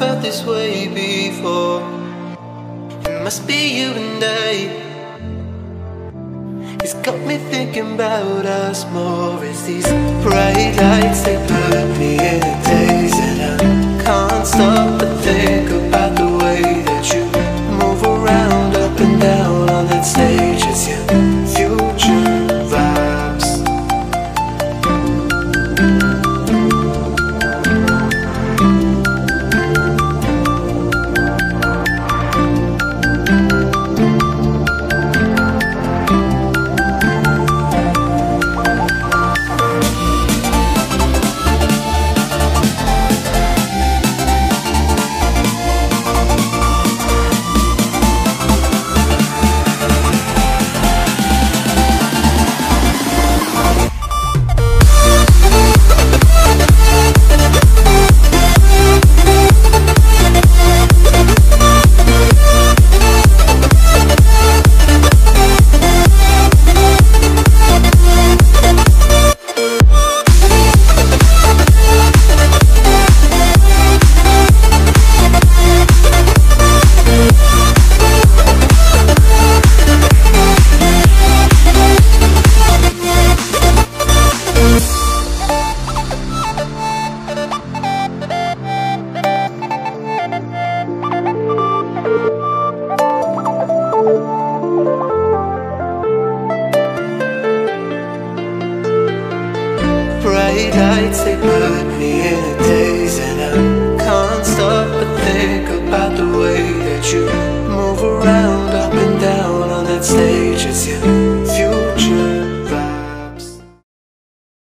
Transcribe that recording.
felt this way before. It must be you and I. It's got me thinking about us more. It's these bright lights, they put me in a daze, and I can't stop but think about the way that you move around up and down on that stage. It's your future vibes. Bright lights, they put me in a daze, and